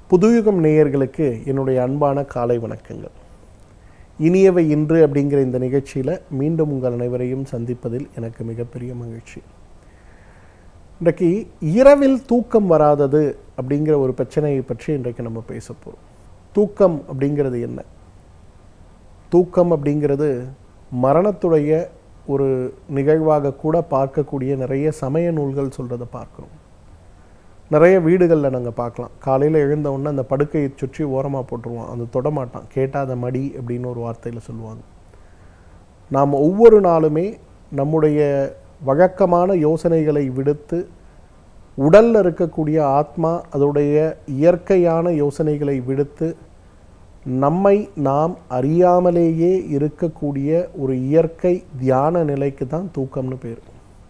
புதுயுகம் நேயர்களுக்கு என்னுடைய அன்பான காலை வணக்கங்கள். இனியவை இன்று அப்படிங்கிற இந்த நிகழ்ச்சியில் மீண்டும் உங்கள் அனைவரையும் சந்திப்பதில் எனக்கு மிகப்பெரிய மகிழ்ச்சி. இன்றைக்கு இரவில் தூக்கம் வராதது அப்படிங்கிற ஒரு பிரச்சனையை பற்றி இன்றைக்கு நம்ம பேச போகிறோம். தூக்கம் அப்படிங்கிறது என்ன? தூக்கம் அப்படிங்கிறது மரணத்துடைய ஒரு நிகழ்வாக கூட பார்க்கக்கூடிய நிறைய சமய நூல்கள் சொல்கிறத பார்க்குறோம். நிறைய வீடுகளில் நாங்கள் பார்க்கலாம், காலையில் எழுந்தவுடனே அந்த படுக்கையை சுற்றி ஓரமாக போட்டுருவோம், அந்த தொடமாட்டான், கேட்டாத மடி அப்படின்னு ஒரு வார்த்தையில் சொல்லுவாங்க. நாம் ஒவ்வொரு நாளுமே நம்முடைய வழக்கமான யோசனைகளை விடுத்து உடலில் இருக்கக்கூடிய ஆத்மா அதோடைய இயற்கையான யோசனைகளை விடுத்து நம்மை நாம் அறியாமலேயே இருக்கக்கூடிய ஒரு இயற்கை தியான நிலைக்கு தான் தூக்கம்னு பேர்.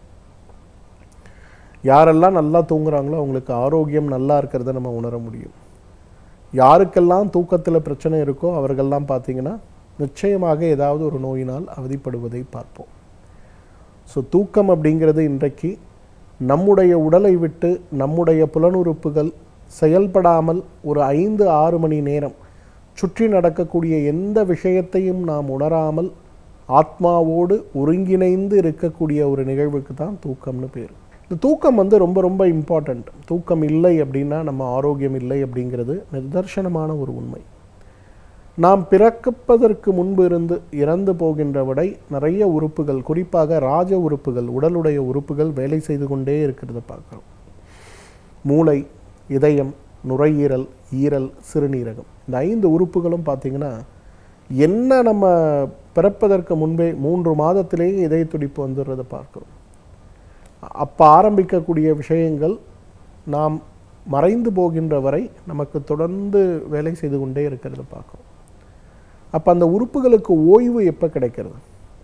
யாரெல்லாம் நல்லா தூங்குறாங்களோ அவங்களுக்கு ஆரோக்கியம் நல்லா இருக்கிறத நம்ம உணர முடியும். யாருக்கெல்லாம் தூக்கத்தில் பிரச்சனை இருக்கோ அவர்கள்லாம் பார்த்திங்கன்னா நிச்சயமாக ஏதாவது ஒரு நோயினால் அவதிப்படுவதை பார்ப்போம். ஸோ தூக்கம் அப்படிங்கிறது இன்றைக்கு நம்முடைய உடலை விட்டு நம்முடைய புலனுறுப்புகள் செயல்படாமல் ஒரு 5-6 மணி நேரம் சுற்றி நடக்கக்கூடிய எந்த விஷயத்தையும் நாம் உணராமல் ஆத்மாவோடு ஒருங்கிணைந்து இருக்கக்கூடிய ஒரு நிகழ்வுக்கு தான் தூக்கம்னு பேர். இந்த தூக்கம் ரொம்ப ரொம்ப இம்பார்ட்டண்ட். தூக்கம் இல்லை அப்படின்னா நம்ம ஆரோக்கியம் இல்லை அப்படிங்கிறது நிதர்சனமான ஒரு உண்மை. நாம் பிறப்பதற்கு முன்பு இருந்து இறந்து போகின்ற வரை நிறைய உறுப்புகள், குறிப்பாக ராஜ உறுப்புகள், உடலுடைய உறுப்புகள் வேலை செய்து கொண்டே இருக்கிறத பார்க்குறோம். மூளை, இதயம், நுரையீரல், ஈரல், சிறுநீரகம், இந்த 5 உறுப்புகளும் பார்த்திங்கன்னா என்ன நம்ம பிறப்பதற்கு முன்பே 3 மாதத்திலேயே இதய துடிப்பு வந்துடுறத பார்க்குறோம். அப்போ ஆரம்பிக்கக்கூடிய விஷயங்கள் நாம் மறைந்து போகின்ற வரை நமக்கு தொடர்ந்து வேலை செய்து கொண்டே இருக்கிறத பார்க்குறோம். அப்போ அந்த உறுப்புகளுக்கு ஓய்வு எப்போ கிடைக்கிறது?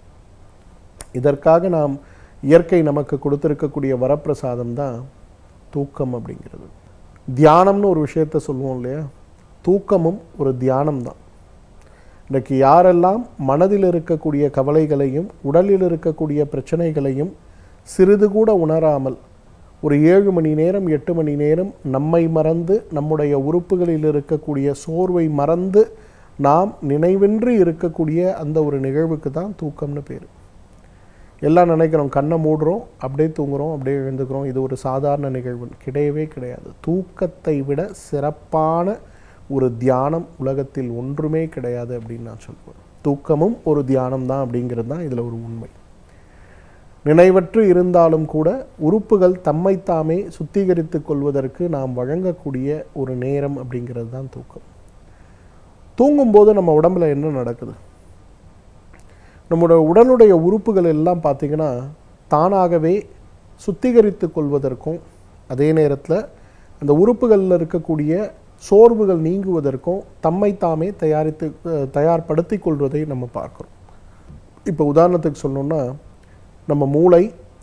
இதற்காக நாம் இயற்கை நமக்கு கொடுத்துருக்கக்கூடிய வரப்பிரசாதம் தான் தூக்கம் அப்படிங்கிறது. தியானம்னு ஒரு விஷயத்த சொல்லுவோம் இல்லையா, தூக்கமும் ஒரு தியானம் தான். இன்றைக்கு யாரெல்லாம் மனதில் இருக்கக்கூடிய கவலைகளையும் உடலில் இருக்கக்கூடிய பிரச்சனைகளையும் சிறிது கூட உணராமல் ஒரு 7 மணி நேரம் 8 மணி நேரம் நம்மை மறந்து நம்முடைய உறுப்புகளில் இருக்கக்கூடிய சோர்வை மறந்து நாம் நினைவின்றி இருக்கக்கூடிய அந்த ஒரு நிகழ்வுக்கு தான் தூக்கம்னு பேர். எல்லாம் நினைக்கிறோம், கண்ணை மூடுறோம், அப்படியே தூங்குறோம், அப்படியே எழுந்துக்கிறோம், இது ஒரு சாதாரண நிகழ்வு. கிடையவே கிடையாது. தூக்கத்தை விட சிறப்பான ஒரு தியானம் உலகத்தில் ஒன்றுமே கிடையாது அப்படின்னு நான் சொல்லுவேன். தூக்கமும் ஒரு தியானம் தான் அப்படிங்கிறது தான் இதில் ஒரு உண்மை. நினைவற்று இருந்தாலும் கூட உறுப்புகள் தம்மைத்தாமே சுத்திகரித்து கொள்வதற்கு நாம் வழங்கக்கூடிய ஒரு நேரம் அப்படிங்கிறது தான் தூக்கம். தூங்கும்போது நம்ம உடம்புல என்ன நடக்குது? நம்முடைய உடலுடைய உறுப்புகள் எல்லாம் பார்த்திங்கன்னா தானாகவே சுத்திகரித்து கொள்வதற்கும் அதே நேரத்தில் அந்த உறுப்புகளில் இருக்கக்கூடிய சோர்வுகள் நீங்குவதற்கும் தம்மைத்தாமே தயார்படுத்தி கொள்வதை நம்ம பார்க்குறோம். இப்போ உதாரணத்துக்கு சொல்லணுன்னா, நம்ம மூளை,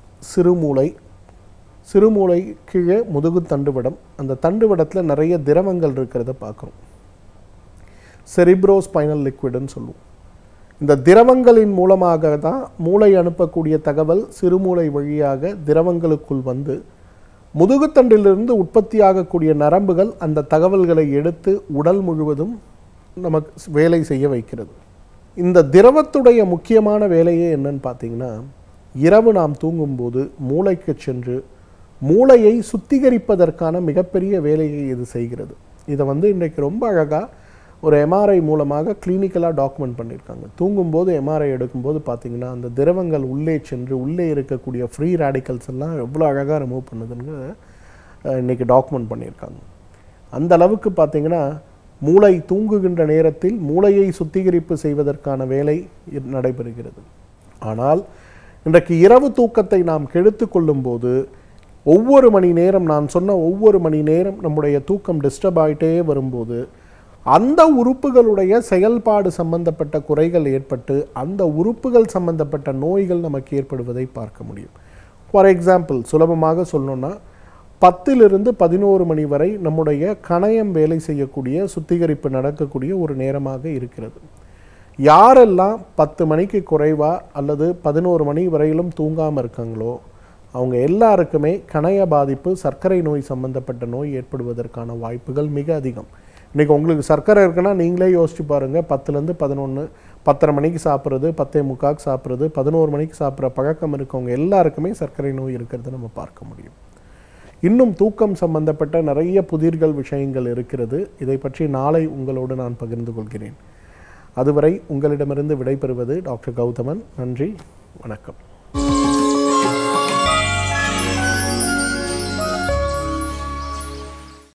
சிறுமூளை கீழே முதுகு தண்டுவடம், அந்த தண்டுவடத்தில் நிறைய திரவங்கள் இருக்கிறத பார்க்குறோம். செரிப்ரோஸ்பைனல் லிக்விடுன்னு சொல்லுவோம். இந்த திரவங்களின் மூலமாக தான் மூளை அனுப்பக்கூடிய தகவல் சிறுமூளை வழியாக திரவங்களுக்குள் வந்து முதுகுத்தண்டிலிருந்து உற்பத்தியாகக்கூடிய நரம்புகள் அந்த தகவல்களை எடுத்து உடல் முழுவதும் நமக்கு வேலை செய்ய வைக்கிறது. இந்த திரவத்துடைய முக்கியமான வேலையே என்னன்னு பார்த்தீங்கன்னா, இரவு நாம் தூங்கும்போது மூளைக்கு சென்று மூளையை சுத்திகரிப்பதற்கான மிகப்பெரிய வேலையை இது செய்கிறது. இதை இன்றைக்கு ரொம்ப அழகாக ஒரு எம்ஆர்ஐ மூலமாக கிளினிக்கலாக டாக்குமெண்ட் பண்ணியிருக்காங்க. தூங்கும்போது எம்ஆர்ஐ எடுக்கும்போது பார்த்திங்கன்னா அந்த திரவங்கள் உள்ளே சென்று உள்ளே இருக்கக்கூடிய ஃப்ரீ ரேடிக்கல்ஸ் எல்லாம் எவ்வளோ அழகாக ரிமூவ் பண்ணுதுன்னு இன்றைக்கி டாக்குமெண்ட் பண்ணியிருக்காங்க. அந்த அளவுக்கு பார்த்திங்கன்னா மூளை தூங்குகின்ற நேரத்தில் மூளையை சுத்திகரிப்பு செய்வதற்கான வேலை நடைபெறுகிறது. ஆனால் இன்றைக்கு இரவு தூக்கத்தை நாம் கெடுத்து கொள்ளும்போது ஒவ்வொரு மணி நேரம், நான் சொன்ன ஒவ்வொரு மணி நேரம் நம்முடைய தூக்கம் டிஸ்டர்ப் ஆகிட்டே வரும்போது அந்த உறுப்புகளுடைய செயல்பாடு சம்பந்தப்பட்ட குறைகள் ஏற்பட்டு அந்த உறுப்புகள் சம்பந்தப்பட்ட நோய்கள் நமக்கு ஏற்படுவதை பார்க்க முடியும். ஃபார் எக்ஸாம்பிள், சுலபமாக சொல்லணுன்னா 10லிருந்து 11 மணி வரை நம்முடைய கணையம் வேலை செய்யக்கூடிய சுத்திகரிப்பு நடக்கக்கூடிய ஒரு நேரமாக இருக்கிறது. யாரெல்லாம் 10 மணிக்கு குறைவாக அல்லது 11 மணி வரையிலும் தூங்காமல் இருக்காங்களோ அவங்க எல்லாருக்குமே கணைய பாதிப்பு, சர்க்கரை நோய் சம்பந்தப்பட்ட நோய் ஏற்படுவதற்கான வாய்ப்புகள் மிக அதிகம். இன்றைக்கி உங்களுக்கு சர்க்கரை இருக்குன்னா நீங்களே யோசிச்சு பாருங்கள், 10லேருந்து 11, 10:30 மணிக்கு சாப்பிட்றது, 10:45 சாப்பிட்றது, 11 மணிக்கு சாப்பிட்ற பழக்கம் இருக்கவங்க எல்லாருக்குமே சர்க்கரை நோய் இருக்கிறது நம்ம பார்க்க முடியும். இன்னும் தூக்கம் சம்பந்தப்பட்ட நிறைய புதிர்கள் விஷயங்கள் இருக்கிறது. இதை பற்றி நாளை உங்களோடு நான் பகிர்ந்து கொள்கிறேன். அதுவரை உங்களிடமிருந்து விடைபெறுவது டாக்டர் கௌதமன். நன்றி, வணக்கம்.